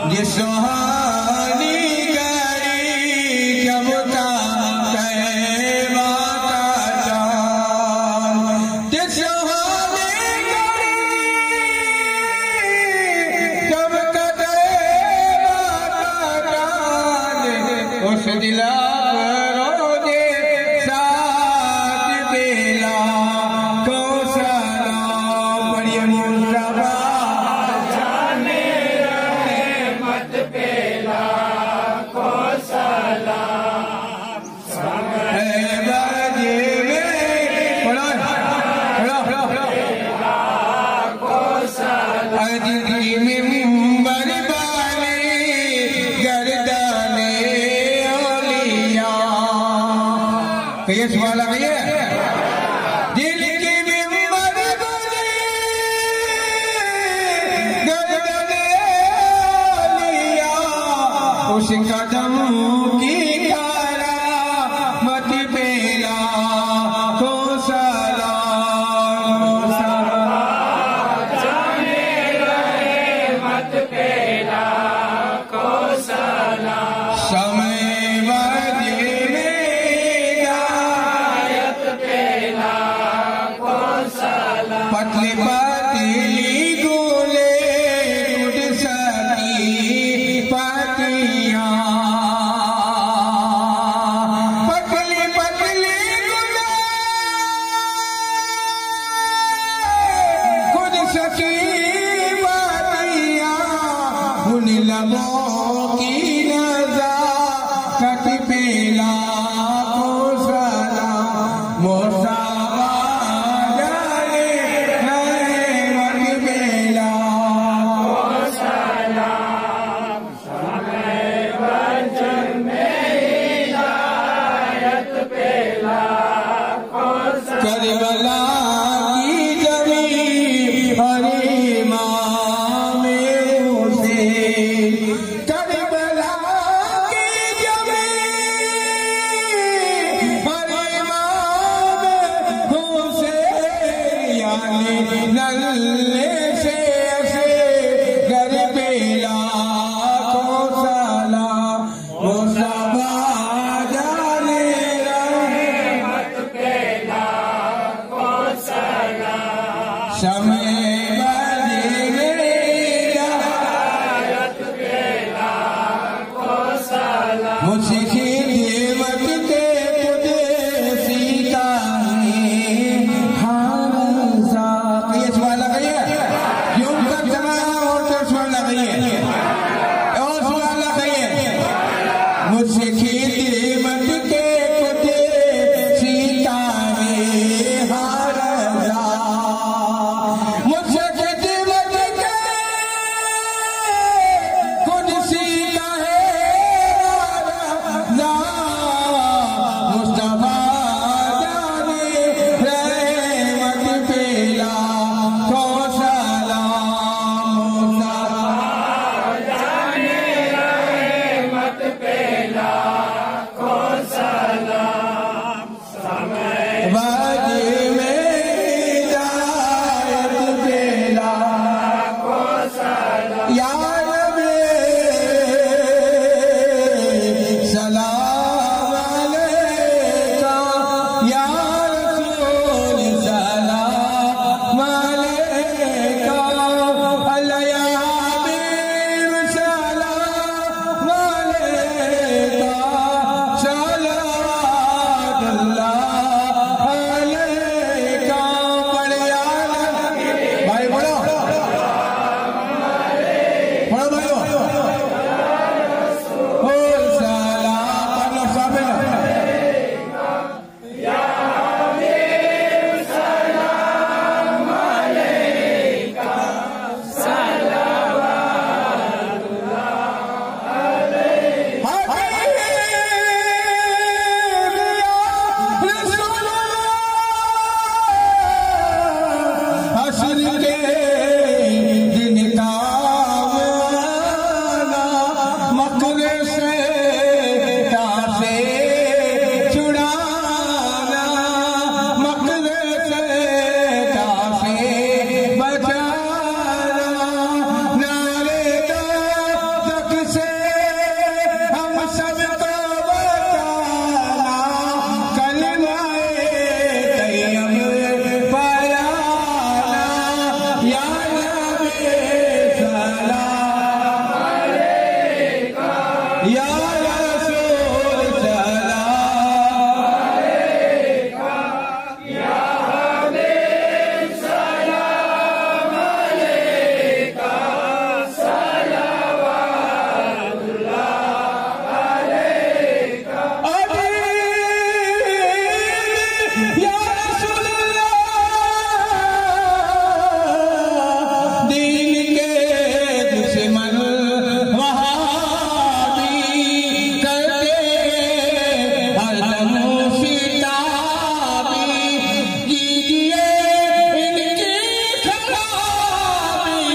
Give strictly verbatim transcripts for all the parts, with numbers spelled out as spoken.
ये सवाल आ गई है। दिल की बिम्बर बनी गर्दने लिया उस कदम की कारा मत पेला को सलाम जाने रहे मत पेला को सलाम समय पतली पतली गोले उड़ सकी पतियां पतली पतली गोले उड़ सकी पतियां उन लबों की नज़ाकत पेला को सलाम मोसा करबला की जमीन हरे माँ में उसे करबला की जमीन हरे माँ में उसे यानी नल्ले से से घर पेला को सलाम मुसबा जाने रहे मत पेला समय बदले हिदायत पेला को सलाम मुझे खिदमत के खुदे सीता हर सा ये सवाल आ गई है यूं कर जमाना और तो सवाल आ गई है और सवाल आ गई है मुझे खिदमत के खुदे सीता हर या रसूल सलाम अलैका, या हबीब सलाम अलैका, सलावतुल्लाह अलैका। या रसूलल्लाह दीन के दुश्मन वहाबी करते हरदम सिताबी, कीजिए इनकी खराबी,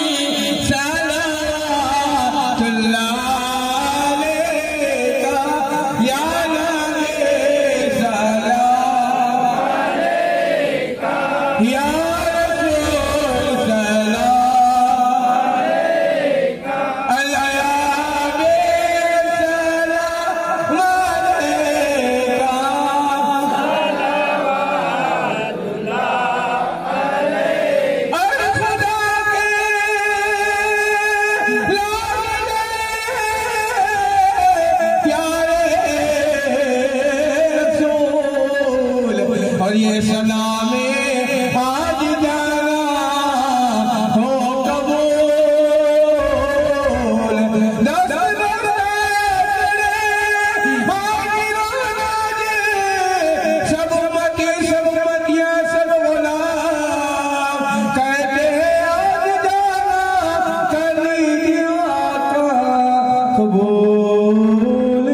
सलावतुल्लाह अलैका, या नबी सलाम अलैका, या रसूल सलाम अलैका, अल्लाह या हबीब सलाम अलैका, सलावतुल्लाह अलैका। अरे खुदा के लाने प्यारे रसूल, और ये सलामे आज जाना हो कबूल, दस सब उम्मती सब उम्मतियां सब गुलाम कहते हैं आज जाना कर लीजिए आका कबूल।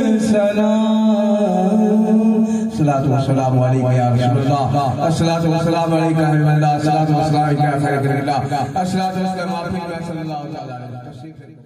सलाम सलातु वस्सलामु अलैका या रसूलल्लाह, अस्सलातु वस्सलामु अलैका हबीबल्लाह, अस्सलातु वस्सलामु अलैका खैरुल्लाह, अस्सलातु वस्सलामु अलैका सल्लल्लाहु अलैहि वसल्लम।